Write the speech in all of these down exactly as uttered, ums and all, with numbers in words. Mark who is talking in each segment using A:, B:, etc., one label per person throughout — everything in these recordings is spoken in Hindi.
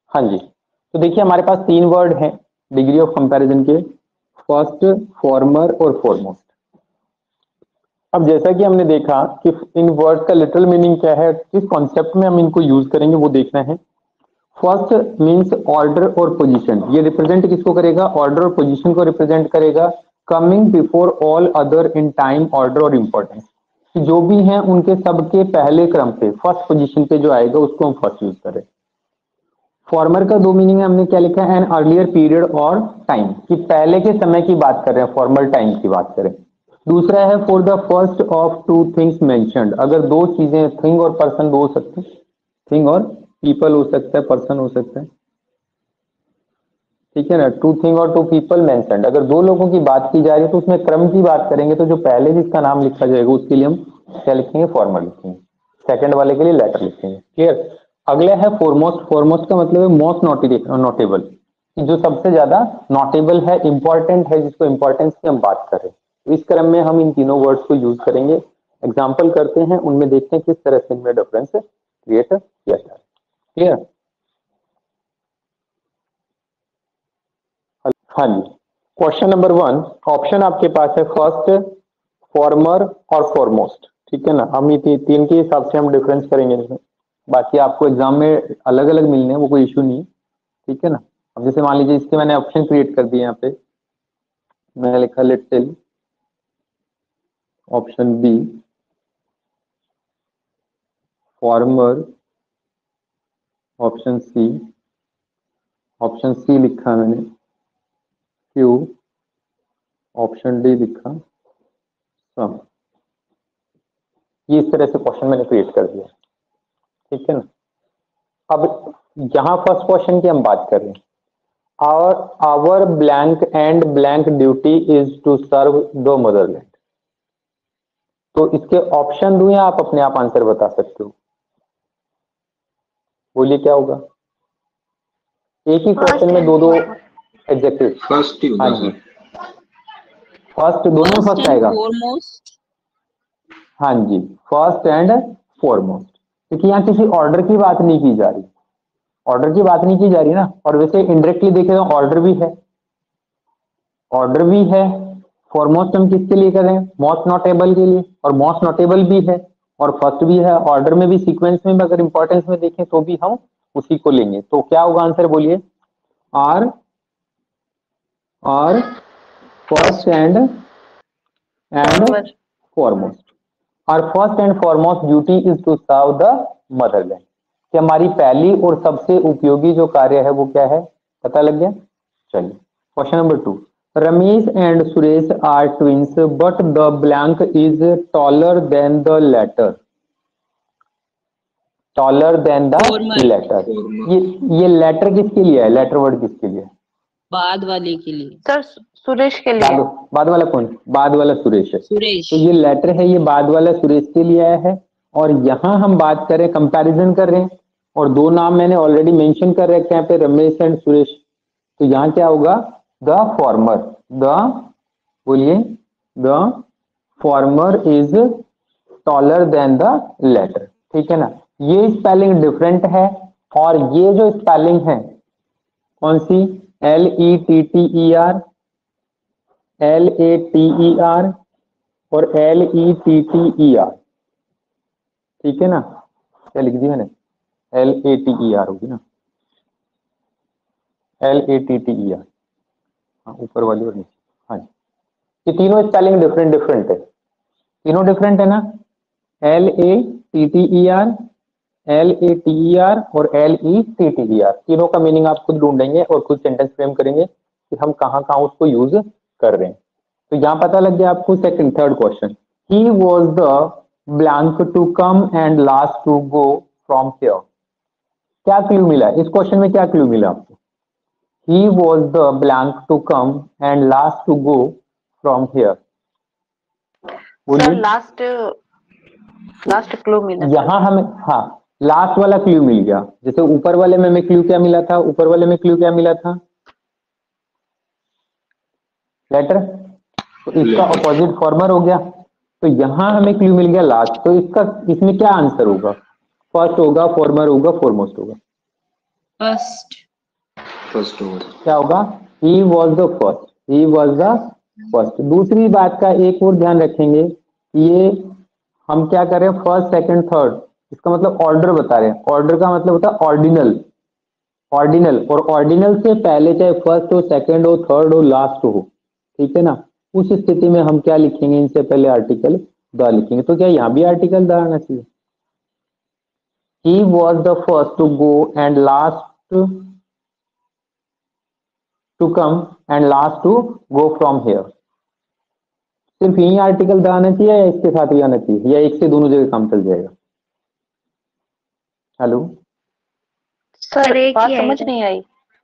A: हाँ जी, तो देखिए हमारे पास तीन वर्ड हैं डिग्री ऑफ कंपैरिजन के, फर्स्ट, फॉर्मर और फॉरमोस्ट। अब जैसा कि हमने देखा कि इन वर्ड का लिटरल मीनिंग क्या है, किस कॉन्सेप्ट में हम इनको यूज करेंगे वो देखना है। फर्स्ट मींस ऑर्डर और पोजीशन, ये रिप्रेजेंट किसको करेगा, ऑर्डर और पोजीशन को रिप्रेजेंट करेगा। Coming before all other in time, order और इंपॉर्टेंस, जो भी हैं उनके सबके पहले क्रम पे फर्स्ट पोजीशन पे जो आएगा उसको हम फर्स्ट यूज करें। फॉर्मर का दो मीनिंग है, हमने क्या लिखा है, एन अर्लियर पीरियड और टाइम, कि पहले के समय की बात कर रहे हैं, फॉर्मल टाइम की बात करें। दूसरा है for the first of two things mentioned, अगर दो चीजें, थिंग और पर्सन दो हो सकते हैं, थिंग और पीपल हो सकता है, पर्सन हो सकता है, ठीक है ना। टू थिंग और टू पीपल मेंशन्ड, अगर दो लोगों की बात की जा रही है तो उसमें क्रम की बात करेंगे, तो जो पहले जिसका नाम लिखा जाएगा उसके लिए हम क्या लिखेंगे, फॉर्मल लिखेंगे, सेकंड वाले के लिए लेटर लिखेंगे। क्लियर। अगला है फोरमोस्ट, फोरमोस्ट का मतलब है मोस्ट नोटेबल, जो सबसे ज्यादा नोटेबल है, इंपॉर्टेंट है, जिसको इंपॉर्टेंस की हम बात कर रहे हैं। तो इस क्रम में हम इन तीनों वर्ड्स को यूज करेंगे। एग्जाम्पल करते हैं, उनमें देखते हैं किस तरह से इनमें डिफरेंस क्रिएट किया जाए। क्लियर। हाँ जी, क्वेश्चन नंबर वन, ऑप्शन आपके पास है फर्स्ट, फॉर्मर और फॉरमोस्ट, ठीक है ना। हम ये ती, तीन के हिसाब से हम डिफरेंस करेंगे इसमें, बाकी आपको एग्जाम में अलग अलग मिलने हैं, वो कोई इशू नहीं है, ठीक है ना। अब जैसे मान लीजिए इसके मैंने ऑप्शन क्रिएट कर दिए, यहाँ पे मैंने लिखा let's tell option B former, option C, option C लिखा मैंने क्यू, ऑप्शन डी लिखा सम। ये इस तरह से क्वेश्चन मैंने क्रिएट कर दिया, ठीक है ना। अब यहां फर्स्ट क्वेश्चन की हम बात कर रहे हैं, our our blank and blank duty is to serve the motherland. तो इसके ऑप्शन दूं या आप अपने आप आंसर बता सकते हो, बोलिए क्या होगा। एक ही क्वेश्चन में दो दो एडजेक्टिव।
B: फर्स्ट ही
A: हाँ
B: होगा
A: जी,
B: सर।
A: फर्स्ट दोनों में फर्स्ट आएगा। हाँ जी, फर्स्ट एंड फॉरमोस्ट, क्योंकि यहाँ किसी ऑर्डर की बात नहीं की जा रही, ऑर्डर की बात नहीं की जा रही ना। और वैसे इनडायरेक्टली देखें तो ऑर्डर भी है, ऑर्डर भी है। फॉरमोस्ट हम किसके लिए कर रहे हैं, मोस्ट नोटेबल के लिए, और मोस्ट नोटेबल भी है और फर्स्ट भी है। ऑर्डर में भी, सीक्वेंस में भी, अगर इंपॉर्टेंस में देखें तो भी हम उसी को लेंगे। तो क्या होगा आंसर, बोलिए। Are are first and and foremost, और first and foremost duty is to serve the motherland, कि हमारी पहली और सबसे उपयोगी जो कार्य है वो क्या है, पता लग गया। चलिए question number two, Ramesh and Suresh are twins but the blank is taller than the latter, taller than the latter. ये ये लेटर किसके लिए है, लेटर वर्ड किसके लिए,
C: बाद वाले के लिए
D: सर, सुरेश के लिए।
A: बाद, बाद वाला कौन, बाद वाला सुरेश है।
C: सुरेश।
A: तो ये लेटर है, ये बाद वाला सुरेश के लिए आया है। और यहां हम बात कर रहे हैं, कंपैरिजन कर रहे हैं, और दो नाम मैंने ऑलरेडी मेंशन कर रखे हैं यहाँ पे, रमेश एंड सुरेश। तो यहाँ क्या होगा, द फॉर्मर, द बोलिए, the former is taller than the latter, ठीक है ना। ये स्पेलिंग डिफरेंट है, और ये जो स्पेलिंग है कौन सी, L E T T E R, L A T E R और L E T T E R, ठीक है ना। क्या लिख दिया मैंने, L A T E R होगी ना, L A T T E R, हाँ ऊपर वाली और नीचे। हाँ जी, ये तीनों स्पेलिंग डिफरेंट डिफरेंट है, तीनों डिफरेंट है ना। L A T T E R, L A T E R और L E T T E R, तीनों का मीनिंग आप खुद ढूंढेंगे और खुद सेंटेंस फ्रेम करेंगे कि हम कहाँ कहाँ उसको यूज कर रहे हैं। तो यहां पता लग गया आपको। Second third question, he was the blank to come and last to go from here, क्या क्लू मिला इस क्वेश्चन में, क्या क्लू मिला आपको, he was the blank to come and last to go from here,
D: sir last last clue मिला
A: यहां हमें, हाँ लास्ट वाला क्लू मिल गया। जैसे ऊपर वाले में हमें क्लू क्या मिला था, ऊपर वाले में क्लू क्या मिला था, लेटर, तो इसका ऑपोजिट फॉर्मर हो गया। तो यहां हमें क्लू मिल गया लास्ट, तो इसका, इसमें क्या आंसर होगा, फर्स्ट होगा, फॉर्मर होगा, फॉरमोस्ट होगा,
C: फर्स्ट
B: फर्स्ट ओवर।
A: क्या होगा? He was the first, he was the first. दूसरी बात का एक और ध्यान रखेंगे, ये हम क्या कर रहे हैं, फर्स्ट सेकंड थर्ड, इसका मतलब ऑर्डर बता रहे हैं। ऑर्डर का मतलब होता है ऑर्डिनल, ऑर्डिनल, और ऑर्डिनल से पहले चाहे फर्स्ट हो, सेकंड हो, थर्ड हो, लास्ट हो, ठीक है ना, उस स्थिति में हम क्या लिखेंगे, इनसे पहले आर्टिकल द लिखेंगे। तो क्या यहाँ भी आर्टिकल द आना चाहिए? He was the first to go and last to come and last to go from here। सिर्फ यही आर्टिकल द आना चाहिए या इसके साथ भी आना चाहिए, या एक से दोनों जगह काम चल जाएगा? हेलो,
D: सर
C: एक
D: बात
C: ही
D: समझ
C: आएगा।
D: नहीं आई।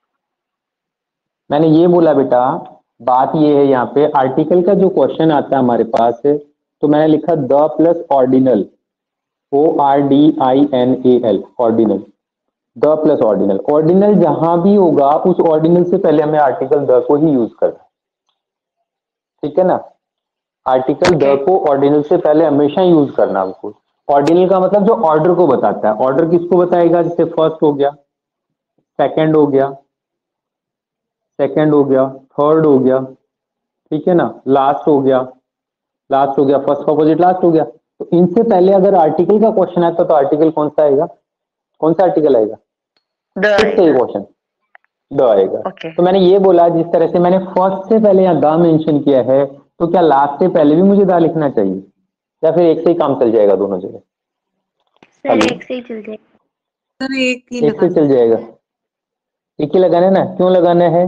A: मैंने ये बोला बेटा, बात ये है, यहाँ पे आर्टिकल का जो क्वेश्चन आता है हमारे पास है, तो मैंने लिखा the plus ordinal, O R D I N A L, ordinal, the plus ordinal. Ordinal जहां भी होगा उस ऑर्डिनल से पहले हमें आर्टिकल द को ही यूज करना है, ठीक है ना। आर्टिकल द को ऑर्डिनल से पहले हमेशा यूज करना हमको। ऑर्डिनल का मतलब जो ऑर्डर को बताता है। ऑर्डर किसको बताएगा? जैसे फर्स्ट हो गया, सेकंड हो गया, सेकंड हो गया, थर्ड हो गया, ठीक है ना, लास्ट हो गया, लास्ट हो गया, फर्स्ट का अपोजिट लास्ट हो गया। तो इनसे पहले अगर आर्टिकल का क्वेश्चन आता तो आर्टिकल कौन सा आएगा? कौन सा आर्टिकल आएगा? क्वेश्चन द आएगा।
D: Okay.
A: तो मैंने ये बोला, जिस तरह से मैंने फर्स्ट से पहले यहाँ द मेंशन किया है, तो क्या लास्ट से पहले भी मुझे द लिखना चाहिए, या फिर एक से ही काम चल जाएगा दोनों जगह?
C: सर एक से ही चल जाएगा।
E: सर एक ही
A: एक से चल जाएगा, एक ही लगाना है ना। क्यों लगाना है?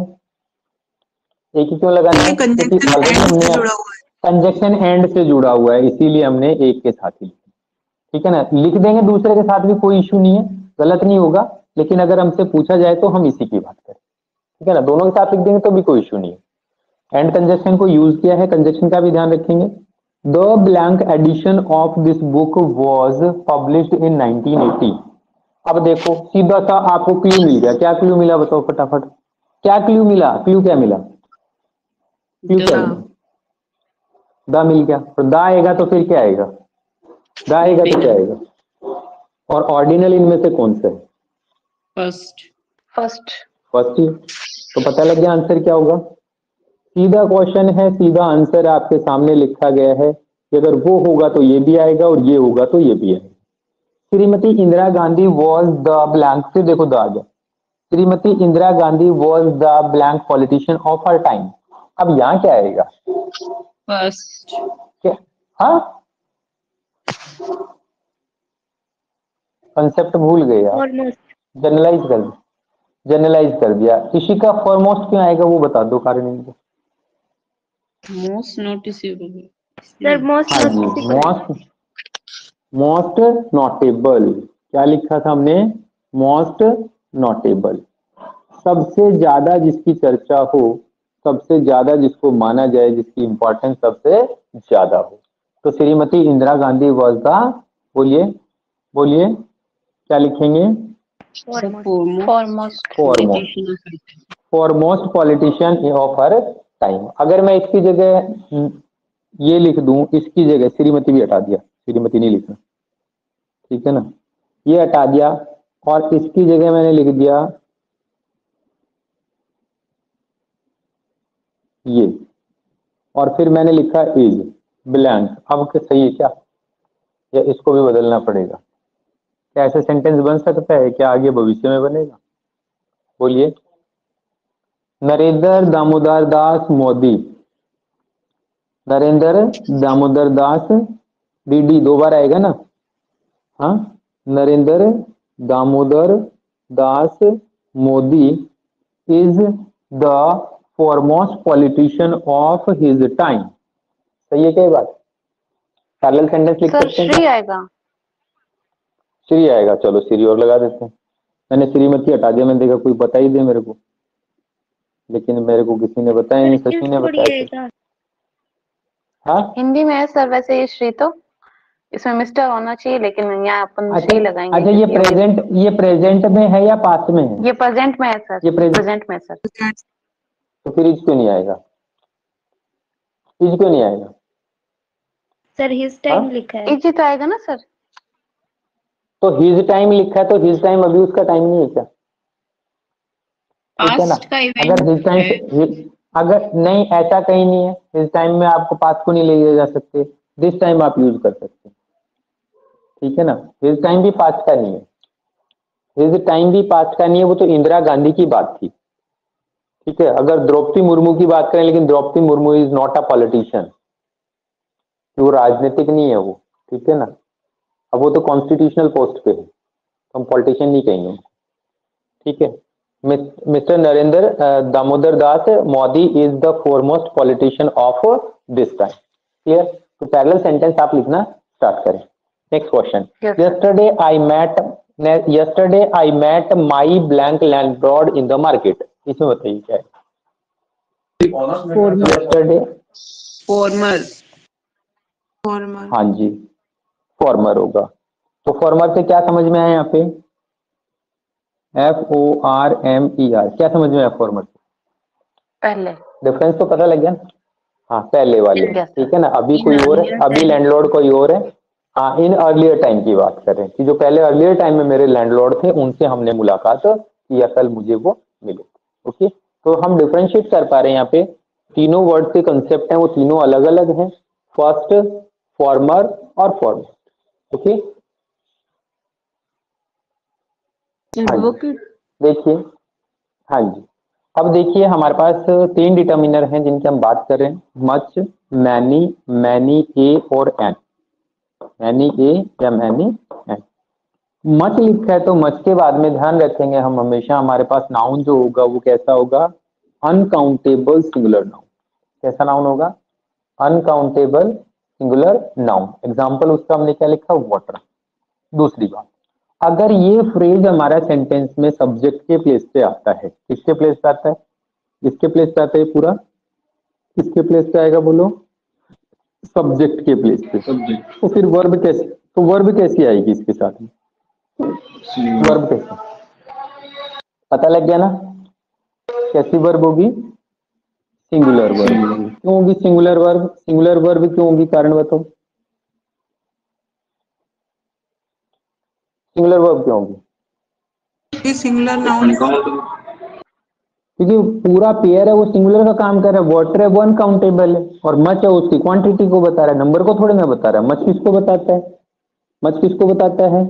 A: एक ही क्यों लगाना है? क्योंकि
E: कंजंक्शन
A: ऑलरेडी
E: एंड से
A: हमने
E: जुड़ा हुआ है।
A: कंजक्शन एंड से जुड़ा हुआ है, इसीलिए हमने एक के साथ ही, ठीक है ना। लिख देंगे दूसरे के साथ भी, कोई इश्यू नहीं है, गलत नहीं होगा, लेकिन अगर हमसे पूछा जाए तो हम इसी की बात करें, ठीक है ना। दोनों के साथ लिख देंगे तो भी कोई इश्यू नहीं है। एंड कंजक्शन को यूज किया है, कंजक्शन का भी ध्यान रखेंगे। The blank edition of this book was published in nineteen eighty. अब देखो सीधा सा आपको क्लू मिल गया। क्या क्लू मिला बताओ फटाफट? क्या क्लू मिला? क्लू क्या मिला? क्लू क्या मिला? द मिल गया। तो द आएगा तो फिर क्या आएगा? द आएगा तो क्या आएगा? और ऑर्डिनल इनमें से कौन सा है?
C: फर्स्ट
D: फर्स्ट
A: फर्स्ट ही। तो पता लग गया आंसर क्या होगा। सीधा क्वेश्चन है, सीधा आंसर आपके सामने लिखा गया है कि अगर वो होगा तो ये भी आएगा और ये होगा तो ये भी आएगा। Shrimati Indira Gandhi was the blank, फिर देखो द आ गया। Shrimati Indira Gandhi was the blank politician of her time. अब यहाँ क्या आएगा?
C: फर्स्ट
A: क्या? हाँ, कंसेप्ट भूल गए आप, जनरलाइज कर दिया, जनरलाइज कर दिया। इसी का फॉरमोस्ट क्यों आएगा वो बता दो कारण इनको।
C: Most noticeable.
F: सर मोस्ट
A: हाँ जी, मोस्ट मोस्ट नोटेबल। क्या लिखा था हमने? मोस्ट नोटेबल, सबसे ज्यादा जिसकी चर्चा हो, सबसे ज्यादा जिसको माना जाए, जिसकी इंपॉर्टेंस सबसे ज्यादा हो। तो श्रीमती इंदिरा गांधी वॉज द, बोलिए बोलिए क्या लिखेंगे?
D: Foremost
A: foremost politician of her time. अगर मैं इसकी जगह ये लिख दूं, इसकी जगह श्रीमती भी हटा दिया, श्रीमती नहीं लिखना, ठीक है ना, ये हटा दिया, और इसकी जगह मैंने लिख दिया ये, और फिर मैंने लिखा इज ब्लैंक। अब क्या सही है क्या, या इसको भी बदलना पड़ेगा? क्या ऐसे सेंटेंस बन सकता है? क्या आगे भविष्य में बनेगा? बोलिए। नरेंद्र दामोदर दास मोदी, नरेंद्र दामोदर दास, डी डी दो बार आएगा ना। हाँ, Narendra Damodar Das Modi is the foremost politician of his time. सही है क्या ये बात? पैरेलल सेंटेंस लिख
D: सर
A: सकते हैं?
D: श्री आएगा।
A: श्री आएगा, चलो श्री और लगा देते हैं। मैंने श्रीमती हटा दिया, मैंने देखा कोई बता ही दे मेरे को, लेकिन मेरे को किसी ने बताया नहीं, शशि ने बताया। हाँ,
D: हिंदी में है सर वैसे ये श्री, तो इसमें मिस्टर होना चाहिए, लेकिन यहाँ अपन
A: अच्छा
D: श्री लगाएंगे।
A: अच्छा, ये
D: क्योंकि
A: प्रेजेंट, ये प्रेजेंट में है या पास्ट में है?
D: ये प्रेजेंट में है सर,
A: ये प्रेजेंट
D: प्रेजेंट में है सर।
A: तो फिर इज क्यों नहीं आएगा? इज क्यों नहीं आएगा?
F: सर हिज टाइम लिखा है।
D: इज ही तो आएगा ना सर।
A: तो हिज टाइम लिखा है, तो हिज टाइम अभी उसका टाइम नहीं है क्या? ठीक है ना।
E: पास्ट का
A: अगर
E: इवेंट
A: हिज टाइम
E: है।
A: से, अगर नहीं ऐसा कहीं नहीं है, हिज टाइम में आपको पास्ट को नहीं ले जा सकते, दिस टाइम आप यूज कर सकते हैं, ठीक है ना। हिज टाइम भी पास्ट का नहीं है, हिज टाइम भी पास्ट का नहीं है, वो तो इंदिरा गांधी की बात थी, ठीक है। अगर द्रौपदी मुर्मू की बात करें, लेकिन Droupadi Murmu is not a politician, वो राजनीतिक नहीं है वो, ठीक है ना। अब वो तो कॉन्स्टिट्यूशनल पोस्ट पे है, तो हम पॉलिटिशियन नहीं कहेंगे उनको, ठीक है। Mister Narendra uh, Damodar Das Modi is the foremost politician of this time, clear. तो पैरेलल सेंटेंस आप लिखना स्टार्ट करें। Next question,
D: Yes, sir.
A: Yesterday I met yesterday I met my blank landlord in the market, इसमें बताइए क्या है। यस्टरडे,
E: फॉर्मर फॉर्मर
A: हाँ जी, फॉर्मर होगा। तो फॉर्मर से क्या समझ में आया यहाँ पे, F O R M E R, क्या समझ में आया फॉर्मर से,
D: पहले।
A: डिफरेंस तो पता लग गया ना? हाँ, पहले वाले,
D: Yes, sir.
A: ठीक है ना। अभी
E: इन
A: कोई और है,
E: अर्लियर
A: अभी
E: टाइम।
A: लैंडलॉर्ड कोई और है। हाँ, इन अर्लियर टाइम की बात कर रहे हैं कि जो पहले अर्लियर टाइम में मेरे लैंडलॉर्ड थे, उनसे हमने मुलाकात की, कल मुझे वो मिले, ओके। तो हम डिफरेंशिएट कर पा रहे हैं यहाँ पे, तीनों वर्ड के कंसेप्ट हैं वो तीनों अलग अलग हैं, फर्स्ट, फॉर्मर और फॉर्मर, ओके। हाँ जी, देखिए, हाँ जी। अब देखिए हमारे पास तीन डिटर्मिनर हैं जिनकी हम बात कर रहे हैं, मच, मैनी, मैनी ए और एन, मैनी ए या मैनी एन। मच लिखा है तो मच के बाद में ध्यान रखेंगे हम हमेशा, हमारे पास नाउन जो होगा वो कैसा होगा, अनकाउंटेबल सिंगुलर नाउन। कैसा नाउन होगा, अनकाउंटेबल सिंगुलर नाउन। एग्जाम्पल उसका हमने क्या लिखा, वाटर। दूसरी बात, अगर ये फ्रेज हमारा सेंटेंस में सब्जेक्ट के प्लेस पे आता है, किसके प्लेस पे आता है, किसके प्लेस पे आता है पूरा, किसके प्लेस पे आएगा बोलो, सब्जेक्ट के प्लेस पे।
B: सब्जेक्ट
A: तो फिर वर्ब कैसे, तो वर्ब कैसी आएगी इसके साथ में, वर्ब कैसे, पता लग गया ना, कैसी वर्ब होगी, सिंगुलर वर्ब होगी। क्यों होगी सिंगुलर वर्ब, सिंगुलर वर्ब क्यों होगी, कारण बताओ, सिंगुलर वर्ब क्यों होगी,
E: सिंगुलर नाउन।
A: क्योंकि पूरा पेयर है वो सिंगुलर का काम कर रहा है, वाटर है वो अनकाउंटेबल है, और मच है उसकी क्वांटिटी को बता रहा है, नंबर को थोड़ी ना बता रहा है। मच किसको बताता है, मच किसको बताता है,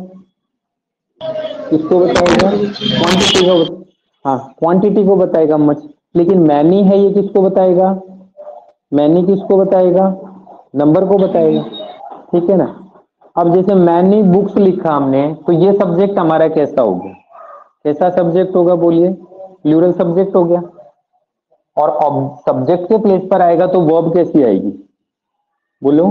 A: किसको बताएगा, क्वांटिटी को बत... हाँ, क्वांटिटी को बताएगा मच। लेकिन मैनी है ये किसको बताएगा, मैनी किसको बताएगा, नंबर को बताएगा, ठीक है ना। अब जैसे मैनी बुक्स लिखा हमने, तो ये सब्जेक्ट हमारा कैसा हो गया, कैसा सब्जेक्ट होगा बोलिए, प्लूरल सब्जेक्ट हो गया। और सब्जेक्ट के प्लेस पर आएगा तो वर्ब कैसी आएगी, बोलो,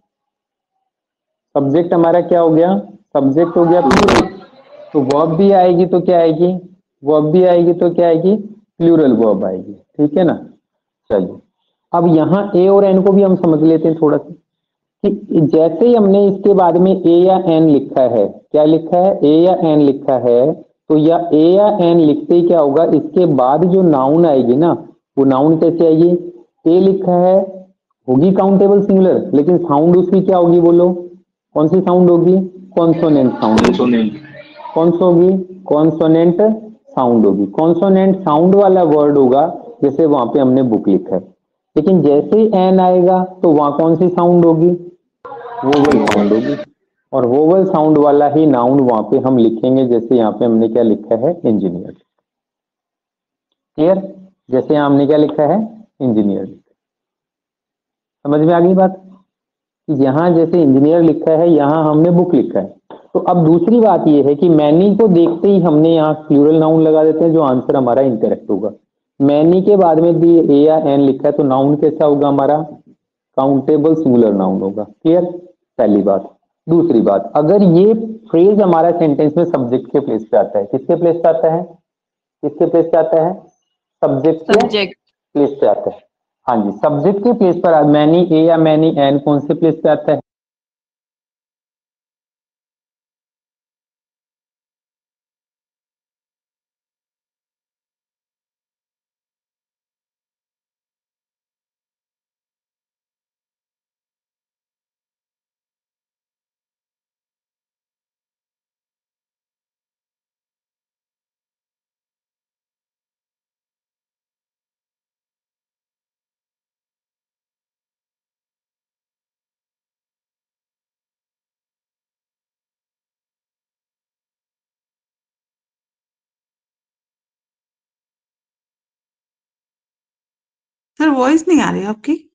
A: सब्जेक्ट हमारा क्या हो गया, सब्जेक्ट हो गया प्लूरल, तो वर्ब भी आएगी तो क्या आएगी, वर्ब भी आएगी तो क्या आएगी, प्लूरल वर्ब आएगी, ठीक है ना। चलिए, अब यहाँ ए और एन को भी हम समझ लेते हैं थोड़ा सा, कि जैसे ही हमने इसके बाद में ए या एन लिखा है, क्या लिखा है, ए या एन लिखा है, तो या ए या एन लिखते ही क्या होगा, इसके बाद जो नाउन आएगी ना, वो नाउन कैसे आएगी, ए लिखा है, होगी काउंटेबल सिंगुलर, लेकिन साउंड उसकी क्या होगी बोलो, कौन सी साउंड होगी, कॉन्सोनेंट साउंड होगी, कौन सी होगी, कॉन्सोनेंट साउंड होगी। कॉन्सोनेंट साउंड वाला वर्ड होगा, जैसे वहां पे हमने बुक लिखा है। लेकिन जैसे ही एन आएगा तो वहां कौन सी साउंड होगी, वोवल साउंड होगी, और वोवल साउंड वाला ही नाउन वहां पे हम लिखेंगे, जैसे यहाँ पे हमने क्या लिखा है, इंजीनियर। क्लियर, जैसे यहाँ हमने क्या लिखा है, इंजीनियर। समझ में आ गई बात, यहाँ जैसे इंजीनियर लिखा है, यहाँ हमने बुक लिखा है। तो अब दूसरी बात यह है कि मैनी को देखते ही हमने यहाँ प्लूरल नाउन लगा देते हैं, जो आंसर हमारा इंकरेक्ट होगा। मैनी के बाद में भी ए या एन लिखा है, तो नाउन कैसा होगा हमारा, काउंटेबल सिंगुलर नाउन होगा। क्लियर, पहली बात। दूसरी बात, अगर ये फ्रेज हमारा सेंटेंस में सब्जेक्ट के प्लेस पे आता है, किसके प्लेस पे आता है, किसके प्लेस पे आता है, सब्जेक्ट के
E: सब्जेक्ट
A: प्लेस पे आता है। हाँ जी, सब्जेक्ट के प्लेस पर मैनी ए या मैनी एन कौन से प्लेस पे आता है,
E: सर वॉइस नहीं आ रही आपकी।